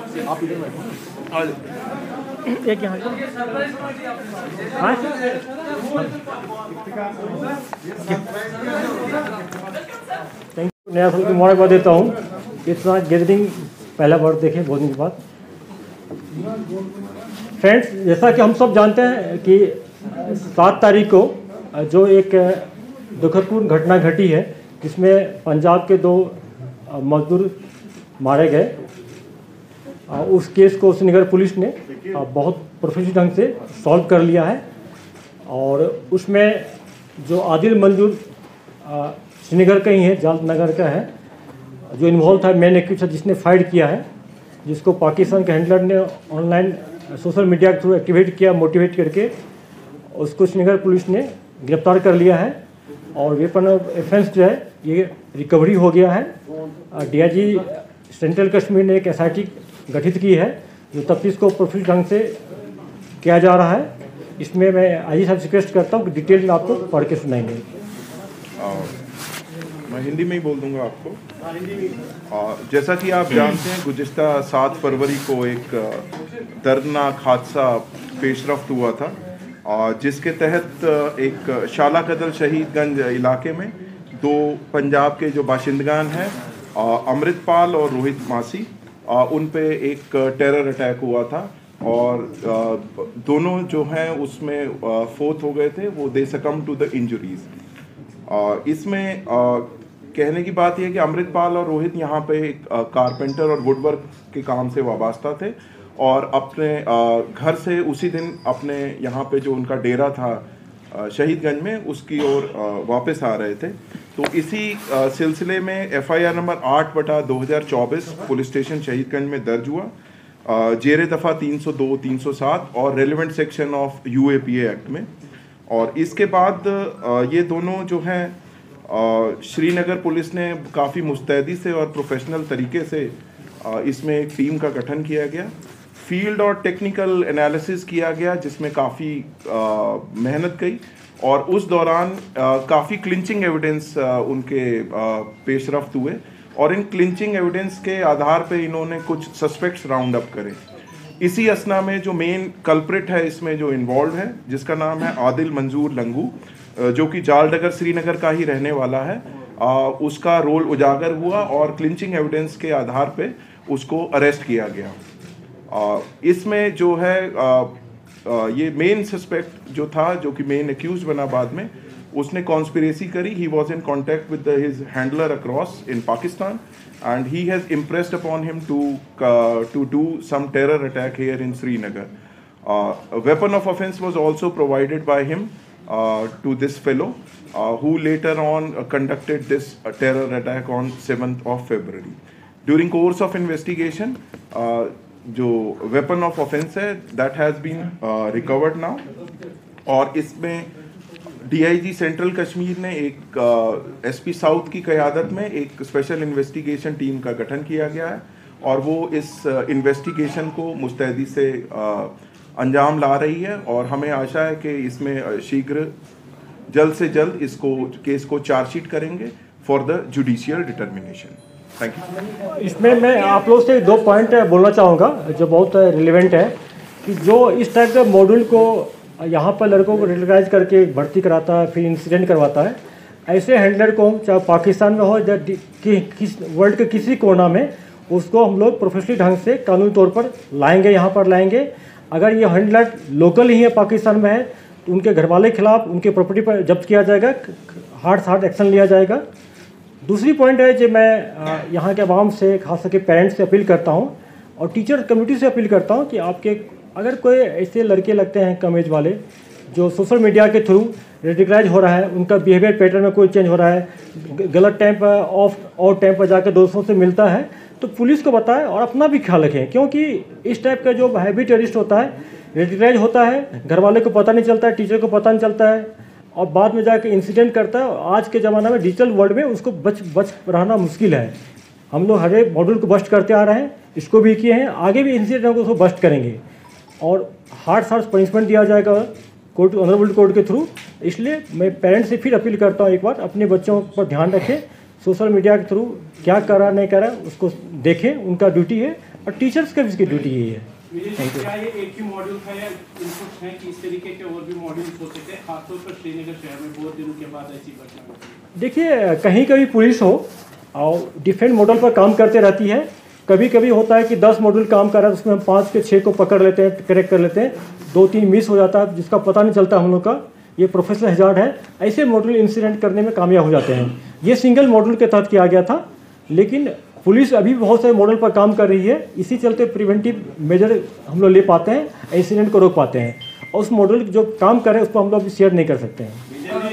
आप इधर बैठो। एक यहाँ थैंक यू। नया साल की मुबारकबाद देता हूँ। इतना गैदरिंग पहला बार देखें बहुत दिन के बाद। फ्रेंड्स, जैसा कि हम सब जानते हैं कि 7 तारीख को जो एक दुखदपूर्ण घटना घटी है जिसमें पंजाब के 2 मजदूर मारे गए, उस केस को श्रीनगर पुलिस ने बहुत प्रोफेशनल ढंग से सॉल्व कर लिया है। और उसमें जो आदिल मंजूर श्रीनगर का ही है, जाल नगर का है, जो इन्वॉल्व था, मेन एक्यूज जिसने फाइट किया है, जिसको पाकिस्तान के हैंडलर ने ऑनलाइन सोशल मीडिया के थ्रू एक्टिवेट किया, मोटिवेट करके उसको श्रीनगर पुलिस ने गिरफ्तार कर लिया है। और वेपन ऑफ ऑफेंस जो है ये रिकवरी हो गया है। डीआईजी सेंट्रल कश्मीर ने एक एसआईटी गठित की है जो तफ्तीश को प्रोफिट ढंग से किया जा रहा है। इसमें मैं आईजी साहब से रिक्वेस्ट करता हूँ कि डिटेल में आपको पढ़ के सुनाएंगे। मैं हिंदी में ही बोल दूंगा आपको। जैसा कि आप जानते हैं, गुज़िश्ता 7 फरवरी को एक दर्दनाक हादसा पेशरफ्त हुआ था, जिसके तहत एक शाला कदल शहीदगंज इलाके में 2 पंजाब के जो बाशिंदगान हैं, अमृतपाल और रोहित मासी, उन पे एक टेरर अटैक हुआ था। और दोनों जो हैं उसमें फोत हो गए थे, वो दे सकम टू द इंजरीज। इसमें कहने की बात यह है कि अमृतपाल और रोहित यहाँ पे एक कारपेंटर और वुडवर्क के काम से वाबस्ता थे और अपने घर से उसी दिन अपने यहाँ पे जो उनका डेरा था शहीदगंज में, उसकी ओर वापस आ रहे थे। तो इसी सिलसिले में FIR number 8/2024 police station Shaheedganj में दर्ज हुआ, जेरे दफ़ा 302, 307 और relevant section of UAPA act में। और इसके बाद ये दोनों जो हैं श्रीनगर पुलिस ने काफ़ी मुस्तैदी से और प्रोफेशनल तरीके से इसमें एक टीम का गठन किया गया, फील्ड और टेक्निकल एनालिसिस किया गया, जिसमें काफ़ी मेहनत गई। और उस दौरान काफ़ी क्लिंचिंग एविडेंस उनके पेशरफ्त हुए और इन क्लिंचिंग एविडेंस के आधार पे इन्होंने कुछ सस्पेक्ट्स राउंड अप करे। इसी असना में जो मेन कल्प्रिट है इसमें जो इन्वॉल्व है, जिसका नाम है आदिल मंजूर लंगू, जो कि जालडगर श्रीनगर का ही रहने वाला है, उसका रोल उजागर हुआ और क्लिंचिंग एविडेंस के आधार पे उसको अरेस्ट किया गया। इसमें जो है ये मेन सस्पेक्ट जो था, जो कि मेन एक्यूज बना बाद में, उसने कॉन्स्पिरेसी करी। He was in contact with his handler across in Pakistan and he has impressed upon him to do some terror attack here in Srinagar. Weapon of offence was also provided by him to this fellow, who later on conducted this terror attack on 7th of February. During course of investigation, जो weapon of offense है that has been recovered now, और इसमें DIG central Kashmir ने एक SP south की क़यादत में एक special investigation team का गठन किया गया है और वो इस इन्वेस्टिगेशन को मुस्तैदी से अंजाम ला रही है। और हमें आशा है कि इसमें शीघ्र जल्द से जल्द इसको केस को चार्जशीट करेंगे for the judicial determination. Thank you. इसमें मैं आप लोग से 2 पॉइंट बोलना चाहूँगा जो बहुत रिलेवेंट है, कि जो इस टाइप के मॉड्यूल को यहाँ पर लड़कों को रेगुलराइज करके भर्ती कराता है, फिर इंसिडेंट करवाता है, ऐसे हैंडलर को चाहे पाकिस्तान में हो या वर्ल्ड के किसी कोना में, उसको हम लोग प्रोफेशनली ढंग से कानूनी तौर पर लाएंगे, यहाँ पर लाएंगे। अगर ये हैंडलर लोकल ही है, पाकिस्तान में है, तो उनके घर वाले के खिलाफ उनके प्रॉपर्टी पर जब्त किया जाएगा, हार्ड से हार्ड एक्शन लिया जाएगा। दूसरी पॉइंट है जो मैं यहाँ के आवाम से, खास करके पेरेंट्स से अपील करता हूँ और टीचर कम्युनिटी से अपील करता हूँ कि आपके अगर कोई ऐसे लड़के लगते हैं कम एज वाले जो सोशल मीडिया के थ्रू रेडिकलाइज हो रहा है, उनका बिहेवियर पैटर्न में कोई चेंज हो रहा है, गलत टाइम पर और टाइम पर जाकर दोस्तों से मिलता है, तो पुलिस को बताएं और अपना भी ख्याल रखें। क्योंकि इस टाइप का जो हैवी टेररिस्ट होता है, रेडिकलाइज होता है, घर वाले को पता नहीं चलता है, टीचर को पता नहीं चलता है और बाद में जाकर इंसिडेंट करता है। आज के ज़माना में डिजिटल वर्ल्ड में उसको बच रहना मुश्किल है। हम लोग हर एक मॉड्यूल को बस्ट करते आ रहे हैं, इसको भी किए हैं, आगे भी इंसिडेंट को उसको बस्ट करेंगे और हार्ड पनिशमेंट दिया जाएगा कोर्ट, ऑनरेबल कोर्ट के थ्रू। इसलिए मैं पेरेंट्स से फिर अपील करता हूँ, एक बार अपने बच्चों पर ध्यान रखें, सोशल मीडिया के थ्रू क्या कर रहा नहीं कर रहा उसको देखें, उनका ड्यूटी है और टीचर्स का भी इसकी ड्यूटी यही है। क्या ये एक ही मॉड्यूल था या इनपुट्स हैं कि इस तरीके के और भी मॉड्यूल्स होते थे, खासतौर पर श्रीनगर शहर में बहुत दिनों के बाद ऐसी घटना होती है? देखिए, कहीं कभी पुलिस हो और डिफरेंट मॉडल पर काम करते रहती है। कभी कभी होता है कि 10 मॉड्यूल काम कर रहा है, उसमें हम 5 के 6 को पकड़ लेते हैं, करेक्ट कर लेते हैं, 2-3 मिस हो जाता है जिसका पता नहीं चलता हम लोग का। ये प्रोफेशनल हैजार्ड है। ऐसे मॉड्यूल इंसिडेंट करने में कामयाब हो जाते हैं। ये सिंगल मॉड्यूल के तहत किया गया था, लेकिन पुलिस अभी बहुत सारे मॉडल पर काम कर रही है। इसी चलते प्रिवेंटिव मेजर हम लोग ले पाते हैं, इंसिडेंट को रोक पाते हैं। और उस मॉडल जो काम कर रहे हैं उसको हम लोग अभी शेयर नहीं कर सकते हैं।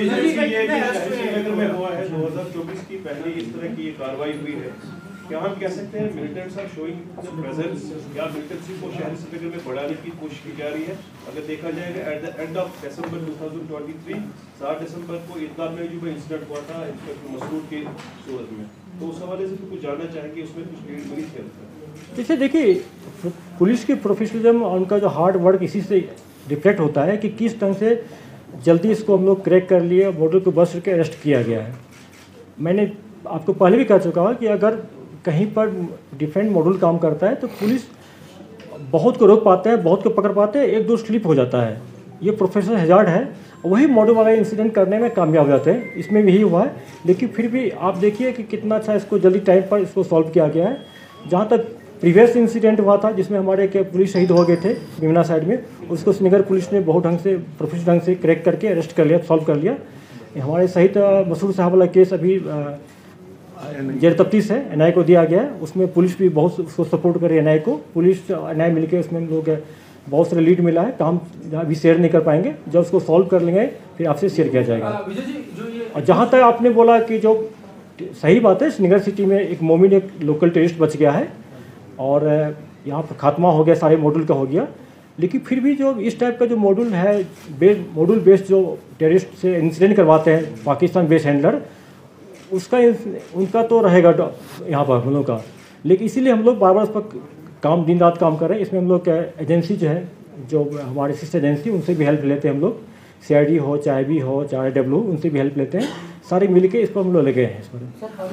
श्रीनगर में हुआ है 2024 की पहली इस तरह की कार्रवाई हुई है, क्या हम कह सकते हैं मिलिटेंट्स आर शोइंग प्रेजेंस, या मिलिटेंसी को शहर श्रीनगर में बढ़ाने की कोशिश की जा रही है? अगर देखा जाएगा at the end of December 2023 7 दिसंबर को ईदगाह में जो इंसिडेंट हुआ था इंस्पेक्टर मसरूर के सूरत में, तो उस हवाले से तो कुछ जानना चाहेंगे, उसमें कुछ लीड मिली थी? जैसे देखिए, पुलिस की प्रोफेशनलिज्म और उनका जो हार्ड वर्क इसी से रिफ्लेक्ट होता है कि किस ढंग से जल्दी इसको हम लोग क्रैक कर लिए, मॉडल को बस के अरेस्ट किया गया है। मैंने आपको पहले भी कह चुका हूँ कि अगर कहीं पर डिफरेंट मॉडल काम करता है तो पुलिस बहुत को रोक पाते हैं, बहुत को पकड़ पाते हैं, 1-2 स्लिप हो जाता है। ये प्रोफेशनल हैजार्ड है, वही मॉडल वाला इंसिडेंट करने में कामयाब हो जाते हैं। इसमें भी यही हुआ है, लेकिन फिर भी आप देखिए कि कितना अच्छा इसको जल्दी टाइम पर इसको सॉल्व किया गया है। जहाँ तक प्रीवियस इंसिडेंट हुआ था जिसमें हमारे एक पुलिस शहीद हो गए थे बीमना साइड में, उसको श्रीनगर पुलिस ने बहुत ढंग से प्रोफेशनल ढंग से क्रैक करके अरेस्ट कर लिया, सॉल्व कर लिया। हमारे शहीद मसूर साहब वाला केस अभी जेर तफ्तीश है, एनआई को दिया गया है। उसमें पुलिस भी बहुत उसको सपोर्ट कर रही है, एनआई को। पुलिस एनआई मिलकर उसमें हम लोग बहुत सारे लीड मिला है। काम अभी शेयर नहीं कर पाएंगे, जब उसको सॉल्व कर लेंगे फिर आपसे शेयर किया जाएगा। और जहाँ तक आपने बोला कि जो सही बात है, श्रीनगर सिटी में एक मोमिन एक लोकल टेररिस्ट बच गया है और यहाँ पर खात्मा हो गया, सारे मॉड्यूल का हो गया। लेकिन फिर भी जो इस टाइप का जो मॉड्यूल है, मॉड्यूल बेस्ड जो टेररिस्ट से इंसिडेंट करवाते हैं पाकिस्तान बेस्ड हैंडलर, उसका उनका तो रहेगा यहाँ पर हम लोग का। लेकिन इसीलिए हम लोग बार बार उस पर काम दिन रात काम कर रहे हैं। इसमें हम लोग एजेंसी जो है, जो हमारे सिस्टर एजेंसी, उनसे भी हेल्प लेते हैं हम लोग। CID हो, चाहे भी हो, चाहे W, उनसे भी हेल्प लेते हैं। सारे मिल के इस पर हम लोग लगे हैं। इस पर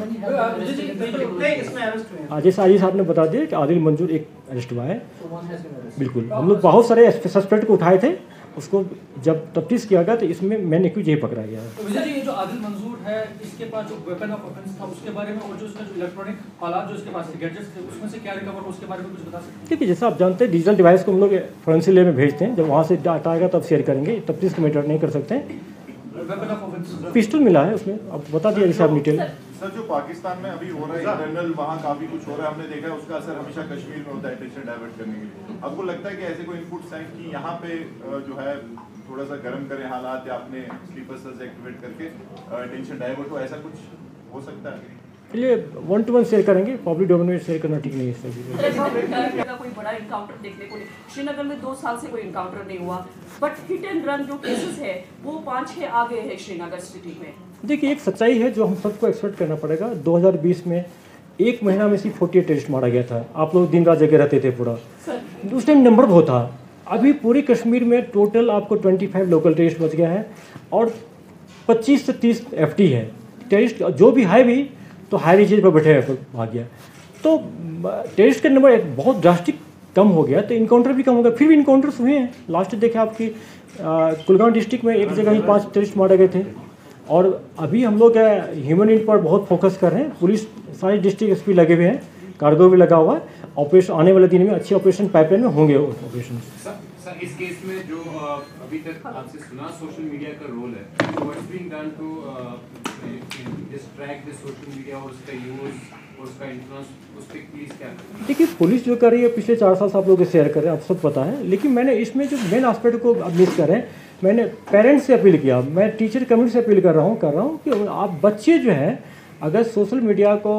जैसे आजी साहब ने बता दिया कि आदिल मंजूर एक अरेस्ट हुआ है। बिल्कुल, हम लोग बहुत सारे सस्पेक्ट को उठाए थे, उसको जब तफ्तीश किया गया तो इसमें मैंने क्यों यही पकड़ा गया है। तो विजय जी, ये जो आदिल मंजूर है, इसके पास जो वेपन ऑफ ऑफेंस था उसके बारे में, और जो उसका जो इलेक्ट्रॉनिक आलात जो इसके पास थे, गैजेट्स थे, उसमें से क्या रिकवर हुआ, उसके बारे में कुछ बता सकते हैं? देखिए, जैसा आप जानते हैं डिजिटल डिवाइस को हम लोग फोरेंसिक लैब में भेजते हैं। जब वहाँ से डाटा आएगा तब शेयर करेंगे, तफ्तीश का मैटर नहीं कर सकते हैं। वेपन ऑफ ऑफेंस पिस्टल मिला है उसमें, अब बता दिया जैसे आप डिटेल। सर, जो पाकिस्तान में अभी हो रहा है इंटरनल, वहाँ काफी कुछ हो रहा है, हमने देखा है, उसका असर हमेशा कश्मीर में होता है टेंशन डाइवर्ट करने के लिए। आपको लगता है कि ऐसे कोई इनपुट्स हैं कि यहाँ पे जो है थोड़ा सा गर्म करें हालात, या अपने स्लीपर सेल्स एक्टिवेट करके टेंशन डाइवर्ट हो, ऐसा कुछ हो सकता है? चलिए 1-to-1 शेयर करेंगे, पब्लिक डोमेन में शेयर करना ठीक नहीं है इस तरह कोई बड़ा इनकाउंटर देखने को नहीं, श्रीनगर में 2 साल से कोई इनकाउंटर नहीं हुआ, बट हिट एंड रन जो केसेस है वो 5-6 आ गए हैं श्रीनगर सिटी में। देखिए, एक सच्चाई है जो हम सबको एक्सपेक्ट करना पड़ेगा। 2020 में 1 महीना में सिर्फ 48 टेररिस्ट मारा गया था। आप लोग दिन रात जगह रहते थे पूरा, उस टाइम नंबर बहुत था। अभी पूरे कश्मीर में टोटल आपको 25 लोकल टेररिस्ट बच गया है और 25 से 30 FT है। टेररिस्ट जो भी है भी तो हाई रिचेज पर बैठे भाग गया, तो टेररिस्ट का नंबर एक बहुत ड्रास्टिक कम हो गया, तो इनकाउंटर भी कम हो गया। फिर भी इनकाउंटर्स हुए हैं। लास्ट देखे आपकी कुलगाम डिस्ट्रिक्ट में एक जगह ही 5 टेररिस्ट मारे गए थे। और अभी हम लोग ह्यूमन इंट पर बहुत फोकस कर रहे हैं। पुलिस सारे डिस्ट्रिक्ट SP लगे हुए हैं, कार्गो भी लगा हुआ है। ऑपरेशन आने वाले दिन में अच्छे ऑपरेशन पाइपलाइन में होंगे ऑपरेशन। सर, इस केस में जो अभी तक आपसे सुना सोशल मीडिया का रोल है, what's being done to distract the social media और उसका यूज और उसका इन्फ्लुएंस, उस पर प्लीज क्या? देखिए, पुलिस जो कर रही है पिछले 4 साल से आप लोग शेयर कर रहे हैं, आप सब पता है। लेकिन मैंने इसमें जो मेन एस्पेक्ट को आप मिस कर रहे हैं, मैंने पेरेंट्स से अपील किया, मैं टीचर कम्युनिटी से अपील कर रहा हूँ कि आप बच्चे जो हैं अगर सोशल मीडिया को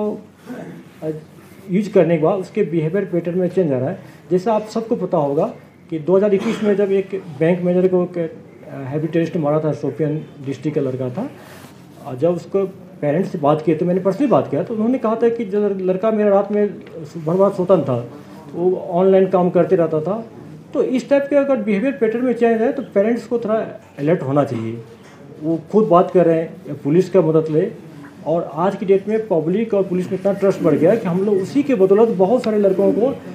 यूज करने के बाद उसके बिहेवियर पैटर्न में चेंज आ रहा है। जैसे आप सबको पता होगा कि 2021 में जब एक बैंक मैनेजर को हैवी टेररिस्ट मारा था, शोपियान डिस्ट्रिक्ट का लड़का था, जब उसको पेरेंट्स से बात किए तो मैंने पर्सनली बात किया, तो उन्होंने कहा था कि जब लड़का मेरा रात में भर रात सोता था, वो ऑनलाइन काम करते रहता था। तो इस टाइप के अगर बिहेवियर पैटर्न में चेंज है तो पेरेंट्स को थोड़ा अलर्ट होना चाहिए। वो खुद बात कर रहे हैं या पुलिस का मदद ले। और आज की डेट में पब्लिक और पुलिस में इतना ट्रस्ट बढ़ गया है कि हम लोग उसी के बदौलत बहुत सारे लड़कों को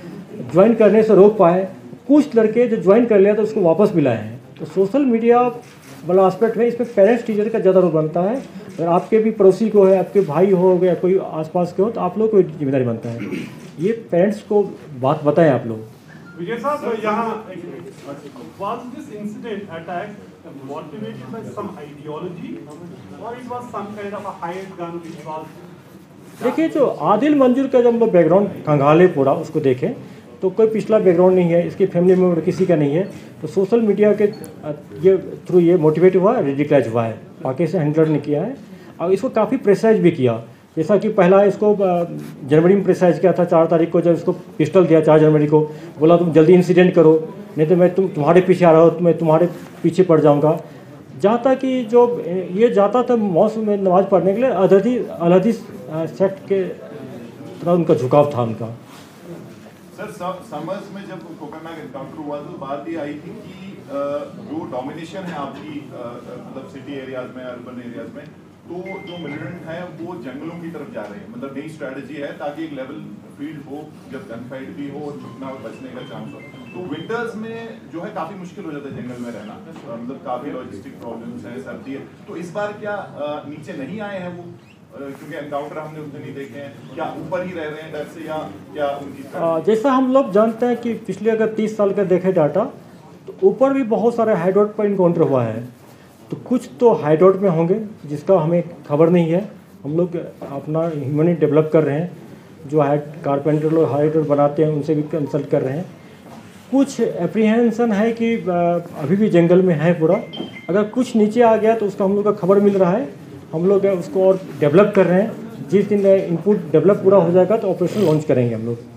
ज्वाइन करने से रोक पाए। कुछ लड़के जो ज्वाइन कर लिया तो उसको वापस भी लाए हैं। तो सोशल मीडिया वाला एस्पेक्ट में इसमें पेरेंट्स टीचर का ज़्यादा रोल बनता है। अगर आपके भी पड़ोसी को है, आपके भाई हो या कोई आसपास के हो, तो आप लोग को जिम्मेदारी बनता है। ये पेरेंट्स को बात बताएं आप लोग। विजय साहब, यहाँ was this incident attack motivated by some ideology or it was some kind of a hired gun which was? देखिए, जो आदिल मंजूर का जब हम लोग बैकग्राउंड खंगाले पूरा उसको देखें तो कोई पिछला बैकग्राउंड नहीं है, इसके फैमिली मेम्बर किसी का नहीं है। तो सोशल मीडिया के ये थ्रू ये मोटिवेट हुआ, रेडिकलाइज हुआ है, बाकी से हैंडल नहीं किया है। और इसको काफ़ी प्रेशराइज भी किया। जैसा कि पहला इसको जनवरी में प्रेशराइज किया था, 4 तारीख को जब इसको पिस्टल दिया, 4 जनवरी को बोला तुम जल्दी इंसिडेंट करो, नहीं तो मैं तुम्हारे पीछे आ रहा हूँ, मैं तुम्हारे पीछे पड़ जाऊँगा। जहाँ तक कि जो ये जाता था मॉस्क में नमाज़ पढ़ने के लिए, अलहदी सेक्ट के तरह उनका झुकाव था उनका। सर, समर्स में जब कोकरनाग एनकाउंटर हुआ तो बात ये आई थी कि जो डोमिनेशन है आपकी मतलब सिटी एरियाज में, अर्बन एरियाज में, तो जो मिलिटेंट है वो जंगलों की तरफ जा रहे हैं। मतलब नई स्ट्रेटजी है ताकि एक लेवल फील्ड हो, जब गन फाइट भी हो और छुपना और बचने का चांस हो। तो विंटर्स में जो है काफ़ी मुश्किल हो जाता है जंगल में रहना, मतलब काफ़ी लॉजिस्टिक प्रॉब्लम्स हैं, सर्दी है। तो इस बार क्या नीचे नहीं आए हैं वो, क्योंकि एनकाउंटर हमने उतने नहीं देखे हैं, क्या ऊपर ही रह रहे हैं डर से, या क्या उनकी जैसा हम लोग जानते हैं कि पिछले अगर 30 साल का देखें डाटा, तो ऊपर भी बहुत सारे हाइड्रोट पर इनकाउंटर हुआ है। तो कुछ तो हाइड्रोट में होंगे जिसका हमें खबर नहीं है। हम लोग अपना ह्यूमनिटी डेवलप कर रहे हैं, जो कारपेंटर लोग हाइड्रोट बनाते हैं उनसे भी कंसल्ट कर रहे हैं। कुछ एप्रीहेंशन है कि अभी भी जंगल में है पूरा। अगर कुछ नीचे आ गया तो उसका हम लोग का खबर मिल रहा है, हम लोग उसको और डेवलप कर रहे हैं। जिस दिन इनपुट डेवलप पूरा हो जाएगा तो ऑपरेशन लॉन्च करेंगे हम लोग।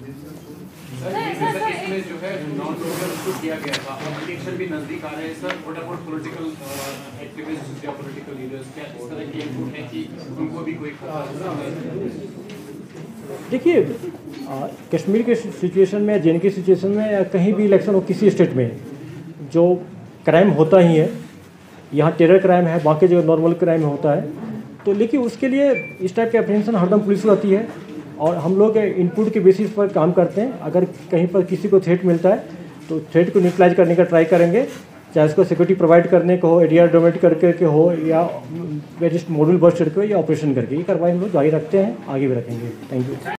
इसमें जो है नॉन लोकल उसको किया गया था, इलेक्शन भी नजदीक आ रहे हैं sir, what about political activists या पॉलिटिकल लीडर्स, क्या इस तरह की इनपुट है कि उनको भी कोई देखिए, कश्मीर के सिचुएशन में, जे के सिचुएशन में, या कहीं भी इलेक्शन हो किसी स्टेट में, जो क्राइम होता ही है। यहाँ टेरर क्राइम है, बाकी जगह नॉर्मल क्राइम होता है। तो लेकिन उसके लिए इस टाइप के अप्रीहेंशन हरदम पुलिस रहती है और हम लोग इनपुट के बेसिस पर काम करते हैं। अगर कहीं पर किसी को थ्रेट मिलता है तो थ्रेट को न्यूट्रलाइज करने का ट्राई करेंगे, चाहे उसको सिक्योरिटी प्रोवाइड करने को हो, एरिया डोमेट करके हो, या वेरिस्ट मॉड्यूल बस्ट करके हो, या ऑपरेशन करके। ये कार्रवाई हम लोग जारी रखते हैं, आगे भी रखेंगे। Thank you.